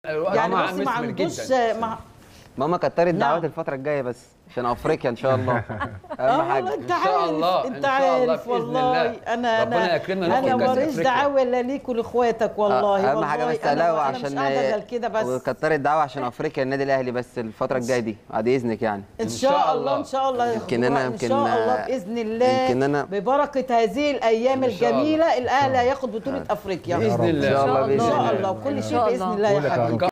يعني بص ما عندوش ماما كتري الدعوات الفترة الجاية بس عشان افريقيا ان شاء الله. اهم حاجة انت عارف انت عارف والله انا ماليش دعوه الا ليك ولاخواتك والله. اهم حاجة بس الاوي عشان كده بس وكتري الدعوة عشان افريقيا النادي الاهلي بس الفترة الجاية دي بعد اذنك يعني. ان شاء الله ان شاء الله يمكن انا ان شاء الله باذن الله يمكن انا ببركة هذه الايام الجميلة الاهلي هياخد بطولة افريقيا باذن الله ان شاء الله ان شاء الله وكل شيء باذن الله يا حبيبي.